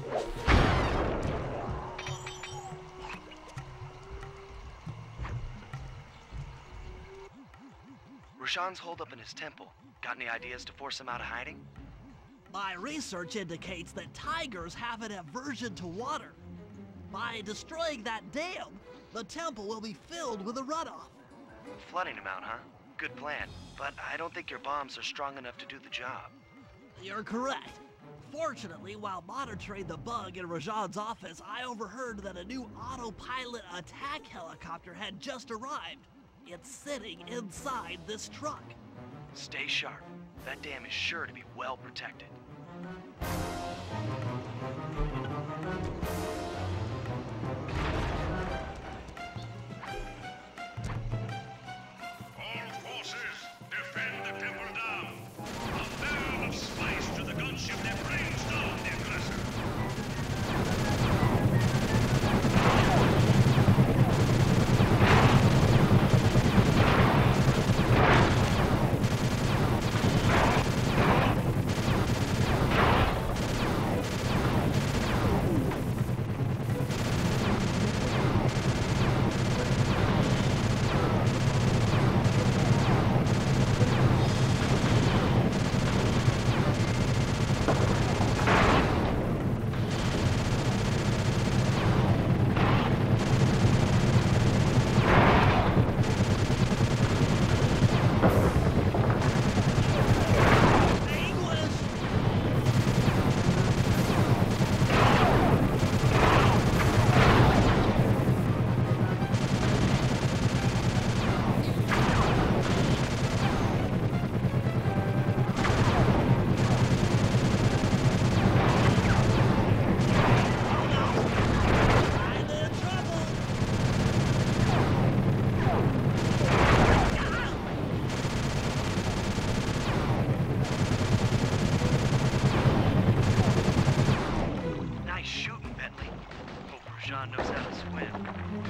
Rajan's holed up in his temple. Got any ideas to force him out of hiding? My research indicates that tigers have an aversion to water. By destroying that dam, the temple will be filled with a runoff. Flooding him out, huh? Good plan, but I don't think your bombs are strong enough to do the job. You're correct. Fortunately, while monitoring the bug in Rajan's office, I overheard that a new autopilot attack helicopter had just arrived. It's sitting inside this truck. Stay sharp. That dam is sure to be well protected. All forces, defend the temple dam. A barrel of spice to the gunship that brings down the aggressor. Rajan knows how to swim.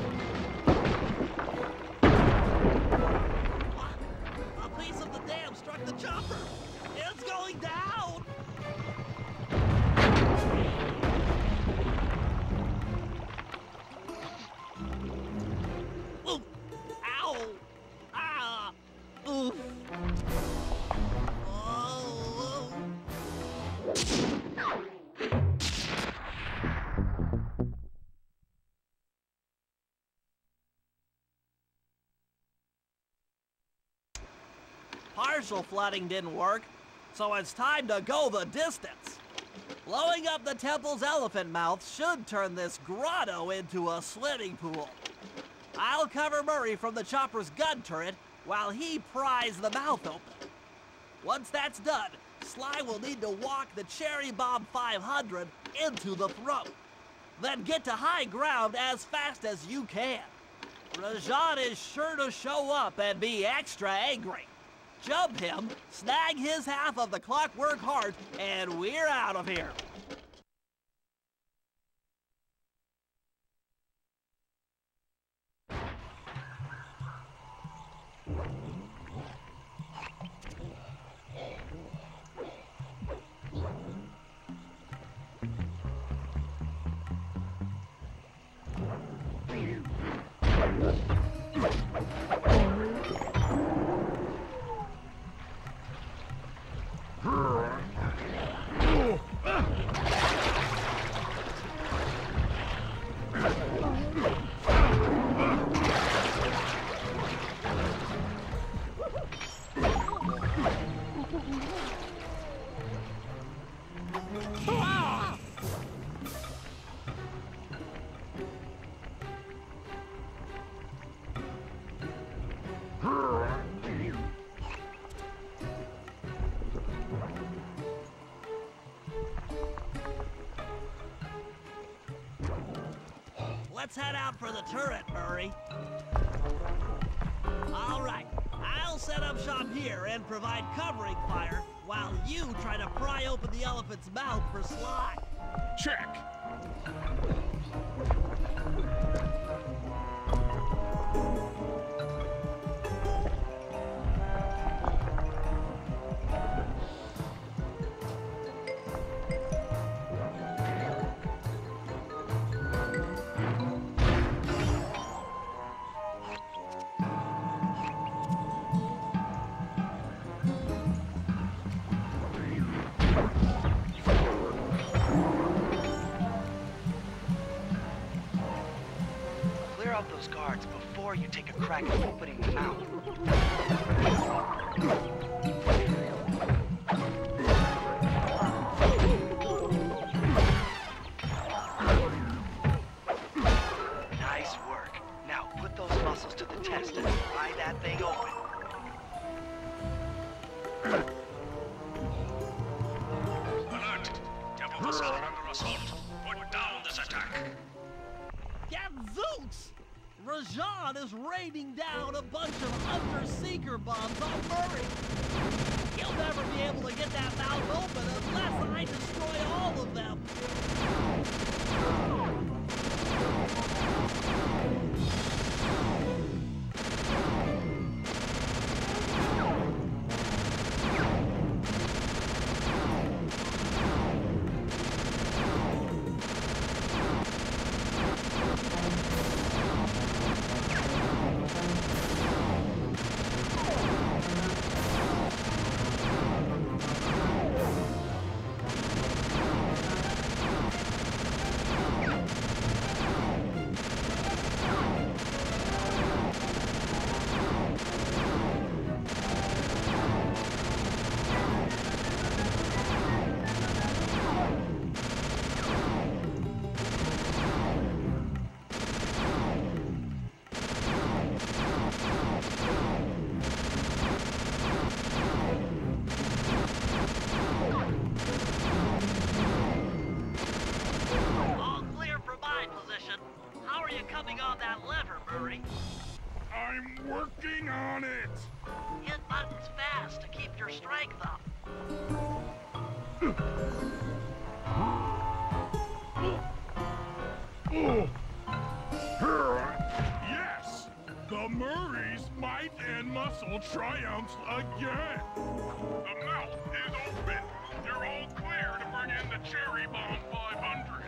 A piece of the dam struck the chopper! It's going down! Ooh! Ow! Ah! Oof! Oh! Partial flooding didn't work, so it's time to go the distance. Blowing up the temple's elephant mouth should turn this grotto into a swimming pool. I'll cover Murray from the chopper's gun turret while he pries the mouth open. Once that's done, Sly will need to walk the Cherry Bomb 500 into the throat. Then get to high ground as fast as you can. Rajan is sure to show up and be extra angry. Jump him, snag his half of the Clockwork Heart, and we're out of here. Let's head out for the turret, Murray. All right, I'll set up shop here and provide covering fire while you try to pry open the elephant's mouth for Sly. Check. out those guards before you take a crack at opening the mouth. Nice work. Now put those muscles to the test and pry that thing open. Alert! Temple facade under assault. Put down this attack. Gadzooks! Rajan is raining down a bunch of Hunter-Seeker bombs on Murray. He'll never be able to get that mouth open unless I destroy all of them. Coming on that lever, Murray. I'm working on it. Hit buttons fast to keep your strength up. Yes! The Murray's might and muscle triumphs again. The mouth is open. You're all clear to bring in the Cherry Bomb 500.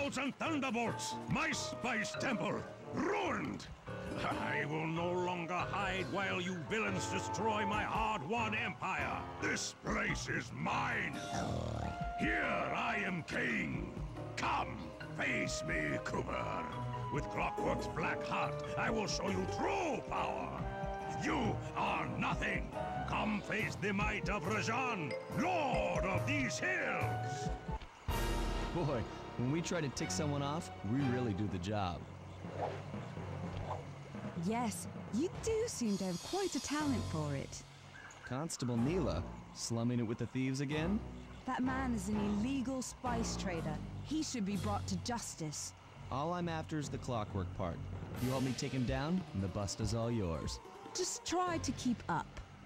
clouds and thunderbolts! My spice temple, ruined! I will no longer hide while you villains destroy my hard-won empire. This place is mine. Here I am king. Come, face me, Cooper. With Clockwork's black heart, I will show you true power. You are nothing. Come face the might of Rajan, lord of these hills. Boy, when we try to tick someone off, we really do the job. Yes, you do seem to have quite a talent for it. Constable Neela, slumming it with the thieves again? That man is an illegal spice trader. He should be brought to justice. All I'm after is the Clockwork part. You help me take him down, and the bust is all yours. Just try to keep up.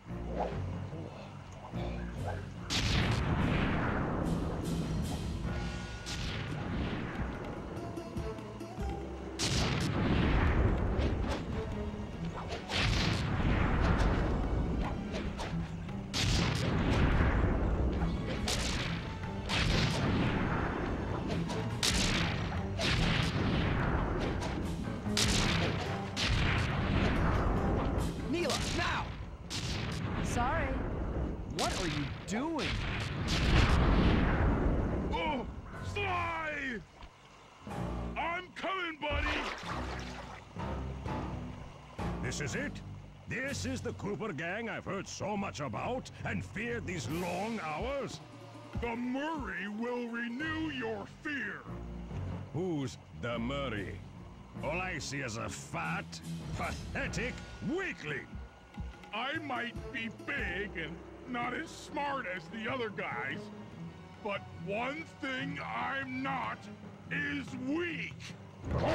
Neela, now! Sorry. What are you doing? Oh, Sly! I'm coming, buddy! This is it? This is the Cooper gang I've heard so much about and feared these long hours? The Murray will renew your fear. Who's the Murray? All I see is a fat, pathetic weakling. I might be big and not as smart as the other guys, but one thing I'm not is weak.